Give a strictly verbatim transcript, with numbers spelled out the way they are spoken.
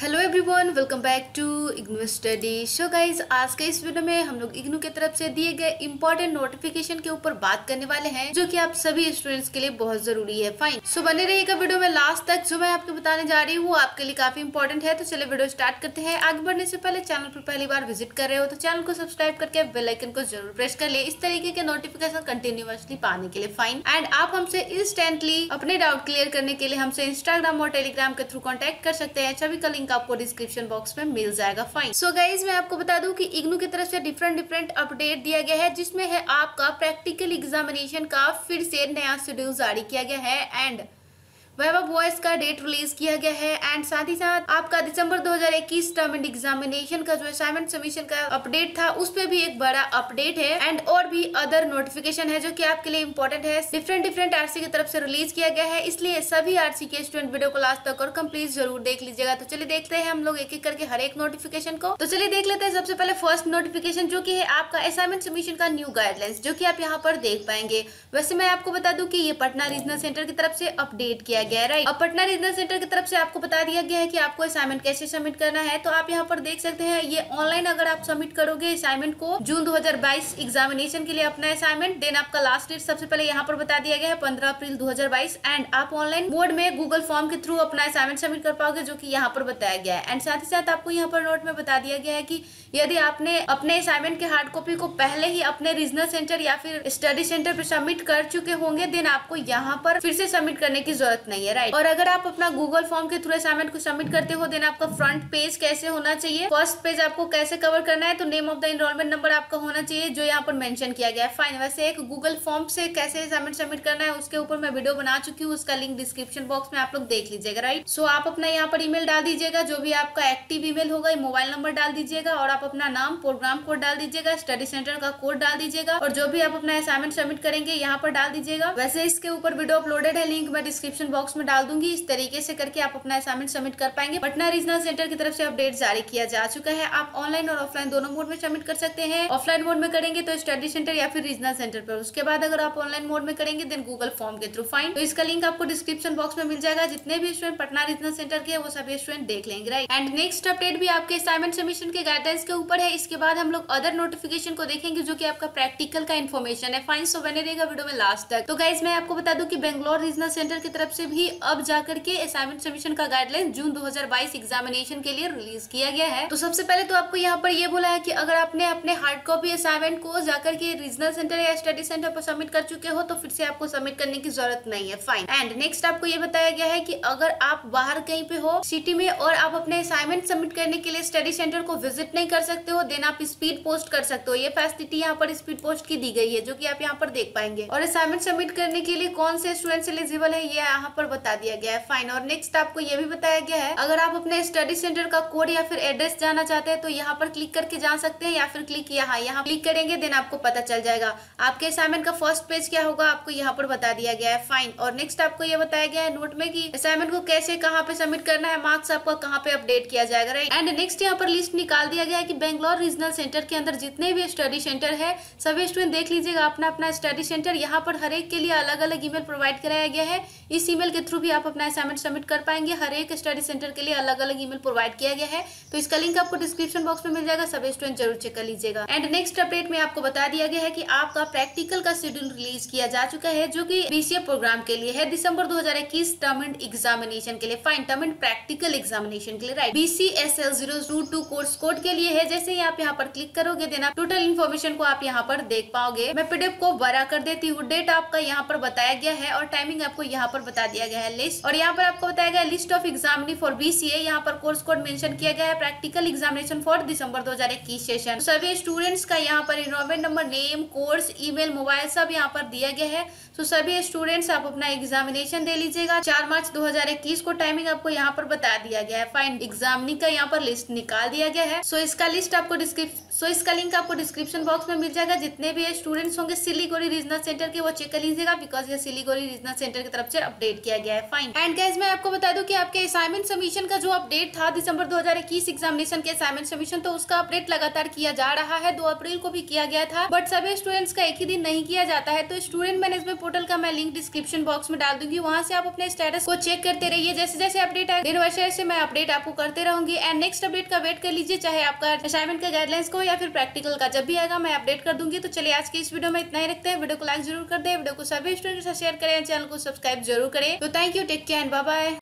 Hello everyone, welcome back to IGNOU study. So guys, आज के इस वीडियो में हम लोग इग्नू की तरफ से दिए गए इंपॉर्टेंट नोटिफिकेशन के ऊपर बात करने वाले हैं, जो कि आप सभी स्टूडेंट्स के लिए बहुत जरूरी है। फाइन, सो बने रहिएगा वीडियो में लास्ट तक। जो मैं आपको बताने जा रही हूँ वो आपके लिए काफी इंपॉर्टेंट है। तो चलिए वीडियो स्टार्ट करते हैं। आगे बढ़ने से पहले चैनल पर पहली बार विजिट कर रहे हो तो चैनल को सब्सक्राइब करके बेल आइकन को जरूर प्रेस कर ले, इस तरीके के नोटिफिकेशन कंटिन्यूअसली पाने के लिए। फाइन, एंड आप हमसे इंस्टेंटली अपने डाउट क्लियर करने के लिए हमसे इंस्टाग्राम और टेलीग्राम के थ्रू कॉन्टेक्ट कर सकते हैं। सभी का लिंक आपको डिस्क्रिप्शन बॉक्स में मिल जाएगा। फाइन, सो गाइज, मैं आपको बता दूं कि इग्नू की तरफ से डिफरेंट डिफरेंट अपडेट दिया गया है, जिसमें है आपका प्रैक्टिकल एग्जामिनेशन का फिर से नया शेड्यूल जारी किया गया है एंड वाइवा वॉइस का डेट रिलीज किया गया है एंड साथ ही साथ आपका दिसंबर दो हज़ार इक्कीस टर्म एंड एग्जामिनेशन का जो असाइनमेंट सबमिशन का अपडेट था उस पे भी एक बड़ा अपडेट है एंड और भी अदर नोटिफिकेशन है जो कि आपके लिए इंपॉर्टेंट है। डिफरेंट डिफरेंट आरसी की तरफ से रिलीज किया गया है, इसलिए सभी आरसी के स्टूडेंट वीडियो को लास्ट तक और कंप्लीट जरूर देख लीजिएगा। तो चलिए देखते हैं हम लोग एक एक करके हर एक नोटिफिकेशन को। तो चलिए देख लेते हैं सबसे पहले फर्स्ट नोटिफिकेशन, जो की है आपका असाइनमेंट सबमिशन का न्यू गाइडलाइंस, जो की आप यहाँ पर देख पाएंगे। वैसे मैं आपको बता दूं कि ये पटना रीजनल सेंटर की तरफ से अपडेट किया गया है। राइट, अब पटना रीजनल सेंटर की तरफ से आपको बता दिया गया है कि आपको असाइनमेंट कैसे सबमिट करना है। तो आप यहाँ पर देख सकते हैं, ये ऑनलाइन अगर आप सबमिट करोगे असाइनमेंट को जून दो हज़ार बाईस एग्जामिनेशन के लिए अपना असाइनमेंट, देन आपका लास्ट डेट सबसे पहले यहाँ पर बता दिया गया है पंद्रह अप्रैल दो हज़ार बाईस एंड आप ऑनलाइन मोड में गूगल फॉर्म के थ्रू अपना असाइनमेंट सबमिट कर पाओगे, जो कि यहाँ पर बताया गया है। एंड साथ ही साथ आपको यहाँ पर नोट में बता दिया गया है कि यदि आपने अपने असाइनमेंट के हार्ड कॉपी को पहले ही अपने रीजनल सेंटर या फिर स्टडी सेंटर पर सबमिट कर चुके होंगे, देन आपको यहाँ पर फिर से सबमिट करने की जरूरत नहीं है। राइट, और अगर आप अपना गूगल फॉर्म के थ्रू असाइनमेंट को सबमिट करते हो, देन आपका फ्रंट पेज कैसे होना चाहिए, फर्स्ट पेज आपको कैसे कवर करना है, तो name of the enrolment number आपका होना चाहिए जो यहाँ पर मेंशन किया गया है। फाइन, वैसे एक गूगल फॉर्म से कैसे असाइनमेंट सबमिट करना है उसके ऊपर मैं वीडियो बना चुकी हूँ, उसका लिंक डिस्क्रिप्शन बॉक्स में आप लोग देख लीजिएगा। राइट, सो आप अपना यहाँ पर ईमेल डाल दीजिएगा, जो भी आपका एक्टिव ईमेल होगा, मोबाइल नंबर डाल दीजिएगा और आप अपना नाम, प्रोग्राम कोड डाल दीजिएगा, स्टडी सेंटर का कोड डाल दीजिएगा और जो भी आप अपना असाइनमेंट सबमिट करेंगे यहाँ पर डाल दीजिएगा। वैसे इसके ऊपर वीडियो अपलोडेड है, लिंक मैं डिस्क्रिप्शन बॉक्स में डाल दूंगी। इस तरीके से करके आप अपना असाइनमेंट सबमिट कर पाएंगे। पटना रीजनल सेंटर की तरफ से अपडेट जारी किया जा चुका है। आप ऑनलाइन और ऑफलाइन दोनों मोड में सबमिट कर सकते हैं। ऑफलाइन मोड में करेंगे तो स्टडी सेंटर या फिर रीजनल सेंटर पर, उसके बाद अगर आप ऑनलाइन मोड में करेंगे देन गूगल फॉर्म के थ्रू। फाइन, तो इसका लिंक आपको डिस्क्रिप्शन बॉक्स में मिल जाएगा। जितने भी स्टूडेंट पटना रीजनल सेंटर के वो सभी स्टूडेंट देख लेंगे। राइट, एंड नेक्स्ट अपडेट भी आपके असाइनमेंट सबमिशन के गाइडलाइंस के ऊपर है। इसके बाद हम लोग अदर नोटिफिकेशन को देखेंगे, जो कि आपका प्रैक्टिकल का इन्फॉर्मेशन है। फाइन, सो बने रहेगा वीडियो में लास्ट तक। तो गाइज, मैं आपको बता दूं कि बेंगलोर रीजनल सेंटर की तरफ से भी अब जाकर के असाइनमेंट सबमिशन का गाइडलाइन जून दो हज़ार बाईस एग्जामिनेशन के लिए रिलीज किया गया है। तो सबसे पहले तो आपको यहाँ पर ये बोला है कि अगर आपने अपने हार्ड कॉपी असाइनमेंट को जाकर के रीजनल सेंटर या स्टडी सेंटर पर सबमिट कर चुके हो तो फिर से आपको सबमिट करने की जरूरत नहीं है। फाइन, एंड नेक्स्ट आपको ये बताया गया है कि अगर आप बाहर कहीं पे हो सिटी में और आप अपने असाइनमेंट सबमिट करने के लिए स्टडी सेंटर को विजिट नहीं कर सकते हो, देन आप स्पीड पोस्ट कर सकते हो। ये फैसिलिटी यहाँ पर स्पीड पोस्ट की दी गई है, जो की आप यहाँ पर देख पाएंगे। और असाइनमेंट सबमिट करने के लिए कौन से स्टूडेंट्स एलिजिबल है ये यहाँ पर बता दिया गया है। फाइन, और नेक्स्ट आपको ये भी बताया गया है, अगर आप अपने स्टडी सेंटर का कोड या फिर एड्रेस जाना चाहते हैं तो यहाँ पर क्लिक करके जा सकते हैं, या फिर क्लिक यहाँ यहाँ क्लिक करेंगे देन आपको पता चल जाएगा। आपके असाइनमेंट का फर्स्ट पेज क्या होगा आपको यहाँ पर बता दिया गया है। फाइन, और नेक्स्ट आपको ये बताया गया है नोट में कि असाइनमेंट को कैसे कहाँ पे सबमिट करना है, मार्क्स आपका कहाँ पे अपडेट किया जाएगा। राइट, एंड नेक्स्ट यहाँ पर लिस्ट निकाल दिया गया है कि बेंगलोर रीजनल सेंटर के अंदर जितने भी स्टडी सेंटर है सभी स्टूडेंट देख लीजिएगा अपना अपना स्टडी सेंटर। यहाँ पर हर एक के लिए अलग अलग ईमेल प्रोवाइड कराया गया है। इस ईमेल के थ्रू भी आप अपना असाइनमेंट सबमिट कर पाएंगे। हर एक स्टडी सेंटर के लिए अलग अलग ईमेल प्रोवाइड किया गया है, तो इसका लिंक आपको डिस्क्रिप्शन बॉक्स में मिल जाएगा। सभी स्टूडेंट जरूर चेक कर लीजिएगा। एंड नेक्स्ट अपडेट में आपको बता दिया गया है कि आपका प्रैक्टिकल का शेड्यूल रिलीज किया जा चुका है, जो कि बीसीए प्रोग्राम के लिए है, दिसंबर दो हज़ार इक्कीस टर्म एंड एग्जामिनेशन के लिए। Fine, term end practical examination के लिए। Right, BCSL zero two course code के लिए है। जैसे ही आप यहाँ पर क्लिक करोगे देन आप टोटल इन्फॉर्मेशन को आप यहाँ पर देख पाओगे। मैं पीडीएफ को बड़ा कर देती हूँ। डेट आपका यहाँ पर बताया गया है और टाइमिंग आपको यहाँ पर बता दिया गया है लिस्ट, और यहाँ पर आपको बताया गया list of examinee for BCA. यहाँ पर कोर्स कोड मेंशन किया गया है प्रैक्टिकल एग्जामिनेशन फॉर दिसंबर दो हज़ार इक्कीस सेशन। सभी स्टूडेंट्स का यहाँ पर enrolment number, name, course, email, mobile सब यहाँ पर दिया गया है। तो सभी स्टूडेंट्स आप अपना एग्जामिनेशन दे लीजिएगा। चार मार्च दो हज़ार इक्कीस को टाइमिंग आपको यहाँ पर बता दिया गया है। फाइन, एग्जामिनी का यहाँ पर लिस्ट निकाल दिया गया है। सो इसका लिस्ट आपको डिस्क्रिप्शन सो इसका लिंक आपको डिस्क्रिप्शन बॉक्स में मिल जाएगा। जितने भी स्टूडेंट्स होंगे सिलीगुड़ी रीजनल सेंटर के वो चेक कर लीजिएगा, बिकॉज ये सिलीगुड़ी रीजनल सेंटर की तरफ से अपडेट किया किया गया है। फाइन। एंड गाइस मैं आपको बता दूं कि आपके असाइनमेंट सबमिशन का जो अपडेट था दिसंबर दो हज़ार इक्कीस एग्जामिनेशन के असाइनमेंट सबमिशन, तो उसका अपडेट लगातार किया जा रहा है। दो अप्रैल को भी किया गया था, बट सभी स्टूडेंट्स का एक ही दिन नहीं किया जाता है। तो स्टूडेंट मैनेजमेंट पोर्टल का मैं लिंक डिस्क्रिप्शन बॉक्स में डाल दूंगी, वहां से आप अपने स्टेटस को चेक करते रहिए। जैसे जैसे अपडेट आए दिन वैसे वैसे मैं अपडेट आपको करते रहूंगी। एंड नेक्स्ट अपडेट का वेट कर लीजिए, चाहे आपका असाइनमेंट का गाइडलाइंस को या फिर प्रैक्टिकल का, जब भी आएगा मैं अपडेट कर दूंगी। तो चलिए आज की इस वीडियो में इतना ही रखते हैं। वीडियो को लाइक जरूर कर दे, वीडियो को सभी स्टूडेंट के साथ शेयर करें, चैनल को सब्सक्राइब जरूर करें। तो thank you, take care and bye bye.